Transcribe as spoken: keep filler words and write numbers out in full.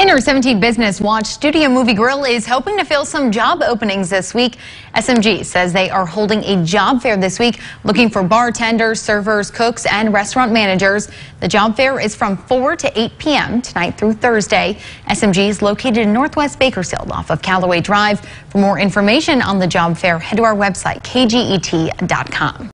In our seventeen Business Watch, Studio Movie Grill is hoping to fill some job openings this week. S M G says they are holding a job fair this week, looking for bartenders, servers, cooks, and restaurant managers. The job fair is from four to eight p m tonight through Thursday. S M G is located in Northwest Bakersfield off of Callaway Drive. For more information on the job fair, head to our website, K G E T dot com.